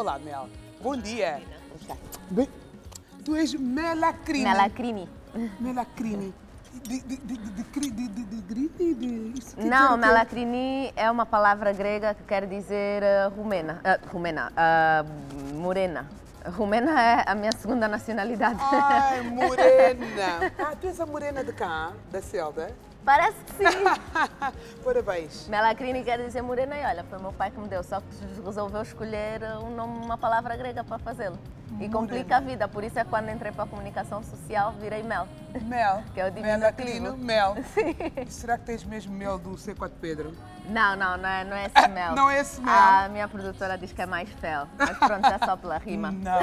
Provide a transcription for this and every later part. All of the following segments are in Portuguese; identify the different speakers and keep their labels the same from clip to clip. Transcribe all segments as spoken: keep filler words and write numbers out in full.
Speaker 1: Olá, Mel. Bom dia. Bem, tu és Melacrini.
Speaker 2: Melacrini.
Speaker 1: Melacrini. De, de, de, de, de, de, de, de, grini? De, isso quer
Speaker 2: Não,
Speaker 1: dizer o quê?
Speaker 2: Melacrini é uma palavra grega que quer dizer uh, rumena. Uh, rumena. Uh, morena. Rumena é a minha segunda nacionalidade.
Speaker 1: Ai, morena. Ah, tu és a morena de cá, da Celda?
Speaker 2: Parece que sim.
Speaker 1: Parabéns.
Speaker 2: Melacrini quer dizer morena e olha, foi meu pai que me deu, só que resolveu escolher um nome, uma palavra grega para fazê-lo. E complica a vida, por isso é que quando entrei para a comunicação social virei Mel.
Speaker 1: Mel.
Speaker 2: Que é o
Speaker 1: Melacrino,
Speaker 2: diminutivo.
Speaker 1: Mel.
Speaker 2: Sim.
Speaker 1: E será que tens mesmo mel do C quatro Pedro?
Speaker 2: Não, não, não é, não é esse Mel.
Speaker 1: Não é esse Mel?
Speaker 2: A minha produtora diz que é mais fel, mas pronto, é só pela rima.
Speaker 1: Não.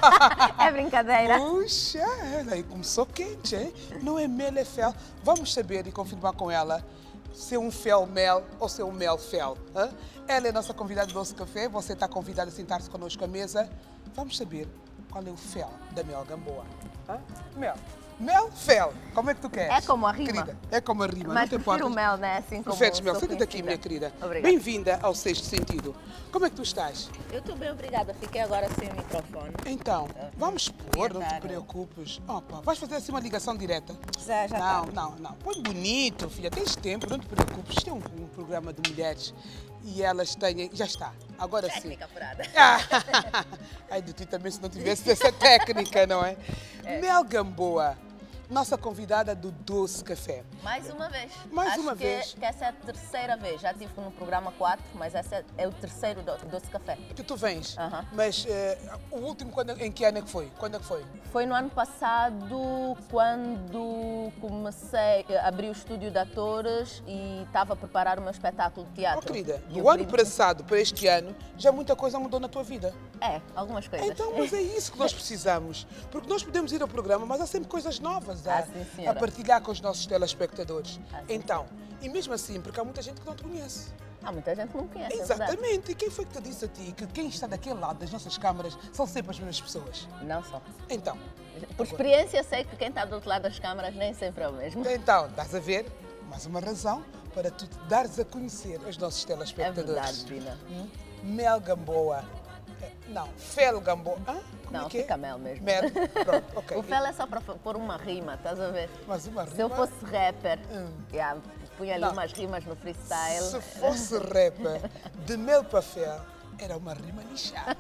Speaker 2: É brincadeira.
Speaker 1: Puxa, ela aí começou quente, hein? Não é mel, é fel. Vamos saber e confirmar com ela se é um fel mel ou se é um mel fel. Hã? Ela é a nossa convidada do Doce Café. Você está convidada a sentar-se connosco à mesa. Vamos saber qual é o fel da Mel Gamboa. Hã? Mel. Mel, fel. Como é que tu queres?
Speaker 2: É como a rima.
Speaker 1: Querida, é como a rima.
Speaker 2: Mas
Speaker 1: não te
Speaker 2: prefiro
Speaker 1: importas?
Speaker 2: o Mel, né? Assim como
Speaker 1: Preferes mel.
Speaker 2: sou
Speaker 1: Senta-te aqui,
Speaker 2: conhecida.
Speaker 1: minha querida.
Speaker 2: Obrigada.
Speaker 1: Bem-vinda ao Sexto Sentido. Como é que tu estás?
Speaker 2: Eu estou bem, obrigada. Fiquei agora sem o microfone.
Speaker 1: Então, vamos pôr, não te
Speaker 2: Tentar.
Speaker 1: preocupes. Opa, vais fazer assim uma ligação direta?
Speaker 2: Já, já
Speaker 1: Não,
Speaker 2: tá.
Speaker 1: não, não. Põe bonito, filha. Tens tempo, não te preocupes. Isto é um, um programa de mulheres e elas têm... Já está, agora sim.
Speaker 2: Técnica apurada.
Speaker 1: Ah, ai, de ti também se não tivesse essa técnica, não é?
Speaker 2: É.
Speaker 1: Mel Gamboa, nossa convidada do Doce Café.
Speaker 2: Mais uma vez.
Speaker 1: Mais
Speaker 2: Acho
Speaker 1: uma
Speaker 2: que,
Speaker 1: vez.
Speaker 2: que essa é a terceira vez. Já estive no programa quatro, mas esse é, é o terceiro do, Doce Café.
Speaker 1: Que tu vens,
Speaker 2: Aham.
Speaker 1: mas eh, o último, quando, em que ano é que foi? Quando é que foi?
Speaker 2: Foi no ano passado, quando comecei, eh, abri o estúdio de atores e estava a preparar o meu espetáculo de
Speaker 1: Oh,
Speaker 2: teatro.
Speaker 1: querida,
Speaker 2: E
Speaker 1: do
Speaker 2: eu
Speaker 1: ano
Speaker 2: queria-
Speaker 1: passado para este ano, já muita coisa mudou na tua vida.
Speaker 2: É, algumas coisas.
Speaker 1: Então, mas é isso que nós precisamos. Porque nós podemos ir ao programa, mas há sempre coisas novas a,
Speaker 2: Ah, sim,
Speaker 1: a
Speaker 2: senhora.
Speaker 1: partilhar com os nossos telespectadores.
Speaker 2: Ah, sim,
Speaker 1: Então, e mesmo assim, porque há muita gente que não te conhece.
Speaker 2: Há muita gente que não me conhece, é verdade.
Speaker 1: Exatamente. E quem foi que te disse a ti que quem está daquele lado das nossas câmaras são sempre as mesmas pessoas?
Speaker 2: Não só.
Speaker 1: Então,
Speaker 2: Por experiência, sei que quem está do outro lado das câmaras nem sempre é o mesmo.
Speaker 1: então, estás a ver? Mais uma razão para tu te dares a conhecer aos nossos
Speaker 2: É
Speaker 1: telespectadores.
Speaker 2: verdade, Dina.
Speaker 1: Hum? Mel Gamboa. Eh, Não, Fel Gamboa. Hã? Como
Speaker 2: Não,
Speaker 1: é que é?
Speaker 2: fica Mel mesmo.
Speaker 1: Mel. Pronto, ok.
Speaker 2: O fel é só para pôr uma rima, estás a ver?
Speaker 1: Mas uma rima...
Speaker 2: Se eu fosse rapper,
Speaker 1: Hum.
Speaker 2: yeah, punha ali
Speaker 1: Não.
Speaker 2: umas rimas no freestyle.
Speaker 1: Se fosse rapper, de mel para fel, era uma rima lixada.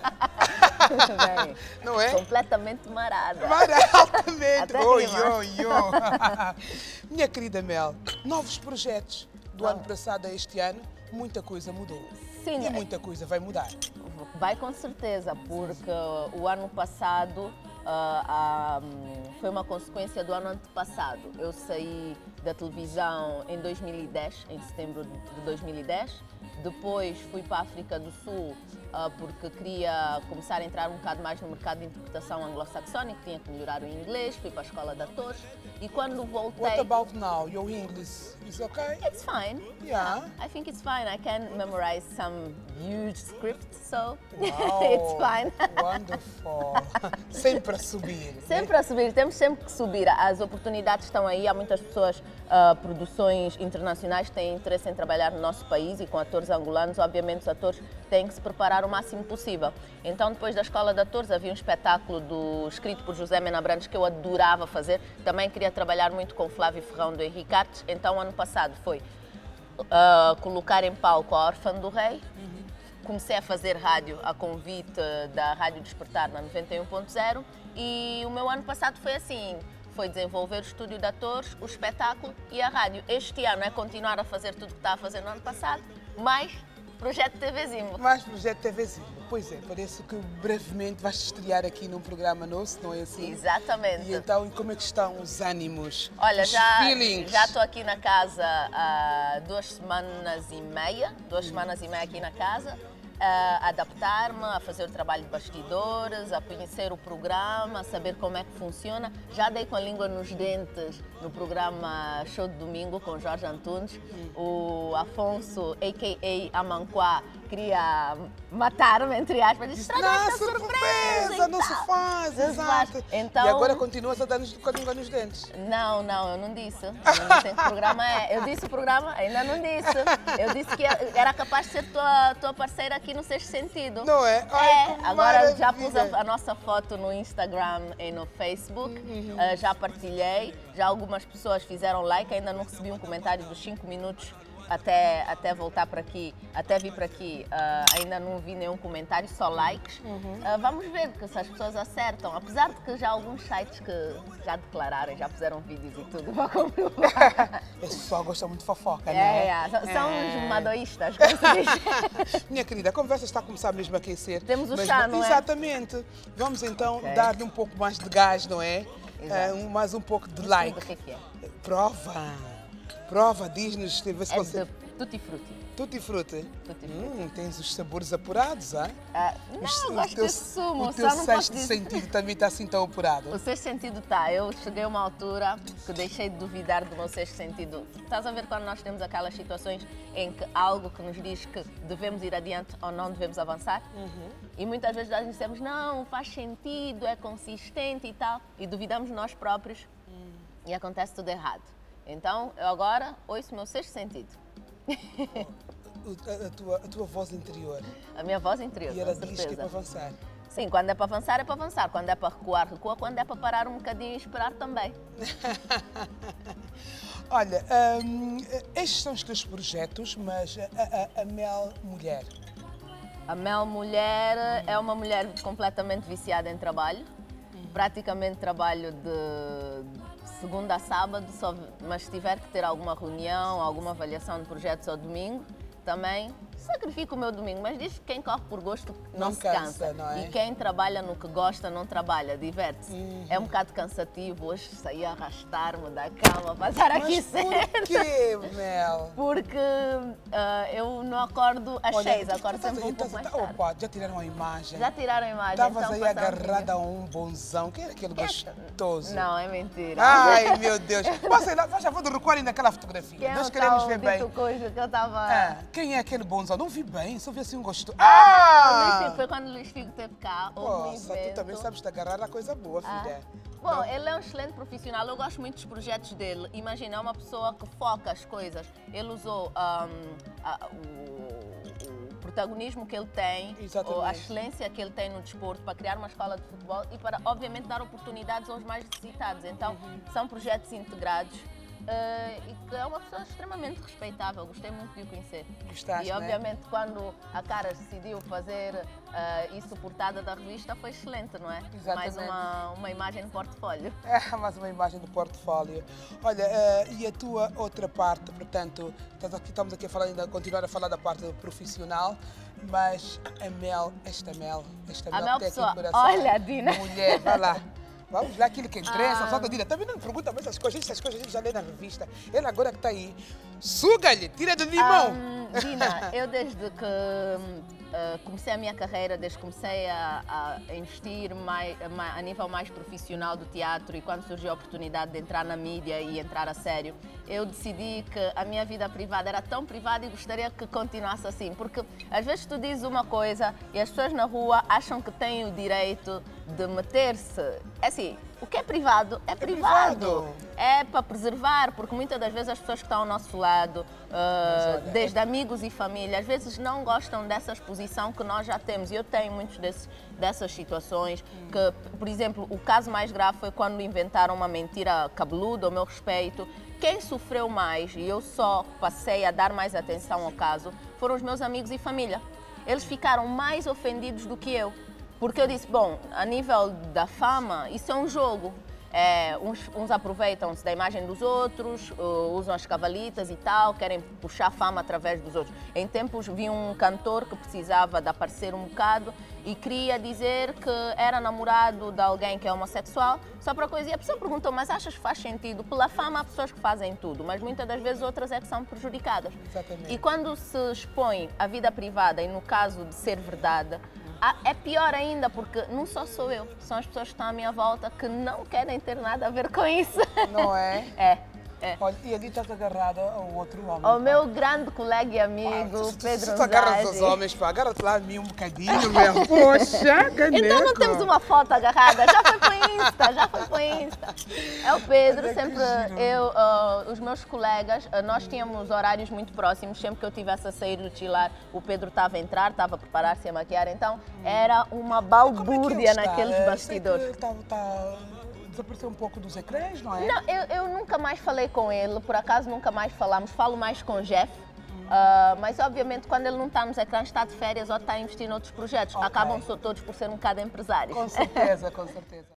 Speaker 2: Bem,
Speaker 1: Não é?
Speaker 2: completamente marada.
Speaker 1: Mas altamente.
Speaker 2: Até
Speaker 1: Oi,
Speaker 2: rima.
Speaker 1: oi, oi. Minha querida Mel, novos projetos do ano passado a este ano, muita coisa mudou.
Speaker 2: Sim,
Speaker 1: E
Speaker 2: é-
Speaker 1: muita coisa vai mudar.
Speaker 2: Vai com certeza, porque o ano passado ah, ah, hum, foi uma consequência do ano antepassado. Eu saí da televisão em dois mil e dez, em setembro de dois mil e dez. Depois fui para a África do Sul ah, porque queria começar a entrar um bocado mais no mercado de interpretação anglo-saxónico, tinha que melhorar o inglês, fui para a escola de atores e quando voltei...
Speaker 1: What about now? Your English is okay?
Speaker 2: It's fine.
Speaker 1: Yeah.
Speaker 2: I think it's fine. I can memorize some huge script, so
Speaker 1: Wow,
Speaker 2: it's fine.
Speaker 1: Wonderful. Sempre a subir.
Speaker 2: Sempre a subir, temos sempre que subir. As oportunidades estão aí, há muitas pessoas, ah, produções internacionais que têm interesse em trabalhar no nosso país e com atores angolanos, obviamente os atores têm que se preparar o máximo possível. Então, depois da escola de atores, havia um espetáculo do, escrito por José Mena Brandes que eu adorava fazer. Também queria trabalhar muito com Flávio Ferrão do Henrique Artes. Então, ano passado foi ah, colocar em palco a Órfã do Rei. Comecei a fazer rádio a convite da Rádio Despertar na noventa e um ponto zero e o meu ano passado foi assim, foi desenvolver o estúdio de atores, o espetáculo e a rádio. Este ano é continuar a fazer tudo o que estava a fazer no ano passado, mais projeto TVzinho.
Speaker 1: Mais projeto TVzinho. Pois é, parece que brevemente vais estrear aqui num programa nosso, não é assim?
Speaker 2: Exatamente.
Speaker 1: E então, e como é que estão os ânimos?
Speaker 2: Olha,
Speaker 1: os
Speaker 2: já
Speaker 1: feelings?
Speaker 2: já estou aqui na casa há duas semanas e meia, duas semanas e meia aqui na casa, a adaptar-me, a fazer o trabalho de bastidores, a conhecer o programa, a saber como é que funciona. Já dei com a língua nos dentes no programa Show de Domingo com Jorge Antunes.
Speaker 1: Hum.
Speaker 2: O Afonso, a k a. Amanquá, queria matar-me, entre aspas. Disse, "Estraga
Speaker 1: Não,
Speaker 2: esta
Speaker 1: surpresa, não se
Speaker 2: então."
Speaker 1: faz,
Speaker 2: Não se faz.
Speaker 1: exato.
Speaker 2: Então-
Speaker 1: E agora continuas a dar-nos com a língua nos dentes.
Speaker 2: Não, não, eu não disse. Eu não disse em que programa é. Eu disse o programa, ainda não disse. Eu disse que era capaz de ser tua, tua parceira aqui aqui no Sexto Sentido.
Speaker 1: Não é? Ai,
Speaker 2: É,
Speaker 1: que
Speaker 2: agora já pus
Speaker 1: maravilha.
Speaker 2: a, a nossa foto no Instagram e no Facebook,
Speaker 1: Uhum.
Speaker 2: uh, já partilhei, já algumas pessoas fizeram like, ainda não recebi um comentário dos cinco minutos até, até voltar para aqui, até vir para aqui, uh, ainda não vi nenhum comentário, só likes.
Speaker 1: Uhum.
Speaker 2: Uh, vamos ver que se as pessoas acertam, apesar de que já há alguns sites que já declararam, já puseram vídeos e tudo para comprovar.
Speaker 1: Esse pessoal gosta muito de fofoca,
Speaker 2: É,
Speaker 1: né?
Speaker 2: é, são, são
Speaker 1: É.
Speaker 2: os madoístas, como se diz.
Speaker 1: Minha querida, a conversa está a começar mesmo a aquecer.
Speaker 2: Temos o
Speaker 1: Mas-
Speaker 2: chá, não é?
Speaker 1: Exatamente. Vamos então
Speaker 2: Ok.
Speaker 1: dar-lhe um pouco mais de gás, não é?
Speaker 2: Exato.
Speaker 1: Eh, um- mais um pouco de
Speaker 2: Mas
Speaker 1: like.
Speaker 2: tudo, o que é que é?
Speaker 1: Prova. Prova, diz-nos. Vê se
Speaker 2: É
Speaker 1: você...
Speaker 2: de tutti frutti.
Speaker 1: Tutti frutti.
Speaker 2: Tutti frutti.
Speaker 1: Hum, tens os sabores apurados, ah?
Speaker 2: Ah, não,
Speaker 1: Os-
Speaker 2: eu
Speaker 1: o
Speaker 2: gosto
Speaker 1: teu-
Speaker 2: desse sumo,
Speaker 1: O teu
Speaker 2: só não posso
Speaker 1: sexto
Speaker 2: dizer.
Speaker 1: sentido também está assim tão apurado.
Speaker 2: O sexto sentido está. Eu cheguei a uma altura que deixei de duvidar do meu sexto sentido. Estás a ver quando nós temos aquelas situações em que algo que nos diz que devemos ir adiante ou não devemos avançar?
Speaker 1: Uhum.
Speaker 2: E muitas vezes nós dizemos, não, faz sentido, é consistente e tal. E duvidamos nós próprios
Speaker 1: Hum.
Speaker 2: e acontece tudo errado. Então, eu agora ouço o meu sexto sentido.
Speaker 1: O- A, a tua, a tua voz interior.
Speaker 2: A minha voz interior,
Speaker 1: E ela
Speaker 2: com
Speaker 1: diz que é para
Speaker 2: certeza.
Speaker 1: avançar.
Speaker 2: Sim, quando é para avançar, é para avançar. Quando é para recuar, recua. Quando é para parar um bocadinho e esperar também.
Speaker 1: Olha, hum, estes são os teus projetos, mas a, a- a Mel Mulher.
Speaker 2: A Mel Mulher é uma mulher completamente viciada em trabalho. Praticamente trabalho de segunda a sábado, só, mas se tiver que ter alguma reunião, alguma avaliação de projetos ao domingo, também sacrifico o meu domingo, mas diz que quem corre por gosto não,
Speaker 1: Não
Speaker 2: se
Speaker 1: cansa,
Speaker 2: cansa.
Speaker 1: não é?
Speaker 2: E quem trabalha no que gosta não trabalha, diverte-se.
Speaker 1: Uhum.
Speaker 2: É um bocado cansativo hoje sair a arrastar-me da cama, passar aqui
Speaker 1: Mas
Speaker 2: cedo.
Speaker 1: por quê, Mel?
Speaker 2: Porque ah, eu não acordo às
Speaker 1: Olha,
Speaker 2: seis,
Speaker 1: tu
Speaker 2: acordo
Speaker 1: estás
Speaker 2: sempre
Speaker 1: aí,
Speaker 2: um pouco
Speaker 1: estás-
Speaker 2: mais tarde.
Speaker 1: Opa, já tiraram uma imagem.
Speaker 2: Já tiraram a imagem,
Speaker 1: Estavas
Speaker 2: então
Speaker 1: aí
Speaker 2: passamos
Speaker 1: agarrada a um bonzão. Quem era aquele gostoso?
Speaker 2: Não, é mentira.
Speaker 1: Ai, meu Deus. Passa aí lá, faz favor de recuarem naquela fotografia.
Speaker 2: Quem é
Speaker 1: Nós
Speaker 2: o
Speaker 1: queremos
Speaker 2: tal
Speaker 1: ver bem.
Speaker 2: dito coisa que eu estava...
Speaker 1: Ah, quem é aquele bonzão? Não vi bem, só vi assim um gostoso.
Speaker 2: O Luís
Speaker 1: Ah!
Speaker 2: Figo, foi quando o Luís Figo esteve cá, houve um
Speaker 1: Nossa, tu
Speaker 2: evento.
Speaker 1: também sabes te agarrar a coisa boa,
Speaker 2: Ah.
Speaker 1: filha.
Speaker 2: Bom,
Speaker 1: Não?
Speaker 2: ele é um excelente profissional, eu gosto muito dos projetos dele. Imagina, é uma pessoa que foca as coisas. Ele usou ahm, a- o, o protagonismo que ele tem,
Speaker 1: Exatamente.
Speaker 2: ou a excelência que ele tem no desporto para criar uma escola de futebol e para, obviamente, dar oportunidades aos mais necessitados. Então,
Speaker 1: Uhum.
Speaker 2: são projetos integrados. eh, e que é uma pessoa extremamente respeitável, gostei muito de o conhecer.
Speaker 1: Gostaste,
Speaker 2: e
Speaker 1: né?
Speaker 2: obviamente quando a Caras decidiu fazer eh, isso portada da revista foi excelente, não é? Mais
Speaker 1: Exatamente.
Speaker 2: uma, uma imagem no portfólio.
Speaker 1: É, mais uma imagem do portfólio. Olha, eh, e a tua outra parte, portanto, estás aqui, estamos aqui a falar, ainda a continuar a falar da parte profissional, mas a Mel, esta Mel, esta
Speaker 2: A
Speaker 1: Mel,
Speaker 2: Mel
Speaker 1: tem aqui
Speaker 2: pessoa,
Speaker 1: no coração.
Speaker 2: olha, Dina.
Speaker 1: Mulher, vai lá. Vamos lá, aquilo que interessa,
Speaker 2: Ah.
Speaker 1: só que Dina, também não me pergunta mais essas coisas, essas coisas a gente já lê na revista. Ele agora que está aí, suga-lhe, tira do limão.
Speaker 2: Ahm, Dina, eu desde que hum, ah, comecei a minha carreira, desde que comecei a, a investir mais, a, a nível mais profissional do teatro e quando surgiu a oportunidade de entrar na mídia e entrar a sério, eu decidi que a minha vida privada era tão privada e gostaria que continuasse assim, porque às vezes tu dizes uma coisa e as pessoas na rua acham que têm o direito de meter-se. É assim, o que é privado é, privado.
Speaker 1: privado.
Speaker 2: É para preservar, porque muitas das vezes as pessoas que estão ao nosso lado, ah,
Speaker 1: olha,
Speaker 2: desde amigos e família, às vezes não gostam dessa exposição que nós já temos. E eu tenho muitos desses, dessas situações, que, por exemplo, o caso mais grave foi quando inventaram uma mentira cabeluda ao meu respeito. Quem sofreu mais, e eu só passei a dar mais atenção ao caso, foram os meus amigos e família. Eles ficaram mais ofendidos do que eu. Porque eu disse, bom, a nível da fama, isso é um jogo. É, uns, uns aproveitam-se da imagem dos outros, uh, usam as cavalitas e tal, querem puxar fama através dos outros. Em tempos vi um cantor que precisava de aparecer um bocado e queria dizer que era namorado de alguém que é homossexual, só para coisa. E a pessoa perguntou, mas achas que faz sentido? Pela fama há pessoas que fazem tudo, mas muitas das vezes outras é que são prejudicadas.
Speaker 1: Exatamente.
Speaker 2: E quando se expõe a vida privada, e no caso de ser verdade, ah, é pior ainda, porque não só sou eu, são as pessoas que estão à minha volta que não querem ter nada a ver com isso.
Speaker 1: Não é?
Speaker 2: É, é.
Speaker 1: Olha, e ali estás agarrada ao outro homem.
Speaker 2: O
Speaker 1: pá.
Speaker 2: meu grande colega e
Speaker 1: Pá,
Speaker 2: amigo,
Speaker 1: se, se,
Speaker 2: Pedro
Speaker 1: se tu agarras os
Speaker 2: Andrade.
Speaker 1: homens, pá, agarra-te lá a mim um bocadinho, meu. Poxa, caneco.
Speaker 2: Então não temos uma foto agarrada, já foi para o Insta, já foi para o Insta. É o Pedro,
Speaker 1: Olha que
Speaker 2: sempre
Speaker 1: giro.
Speaker 2: eu, ah, uh, os meus colegas, uh, nós tínhamos horários muito próximos, sempre que eu estivesse a sair do chilar, o Pedro estava a entrar, estava a preparar-se a maquiar, então era uma balbúrdia
Speaker 1: é
Speaker 2: naqueles
Speaker 1: é,
Speaker 2: bastidores.
Speaker 1: Ele tá, tá, desapareceu um pouco dos ecrãs, não é?
Speaker 2: Não, eu, eu nunca mais falei com ele, por acaso nunca mais falamos, falo mais com o Jeff. Uh, mas obviamente quando ele não está nos ecrãs, está de férias ou está a investir noutros projetos.
Speaker 1: Okay.
Speaker 2: Acabam todos por ser um bocado empresários.
Speaker 1: Com certeza, com certeza.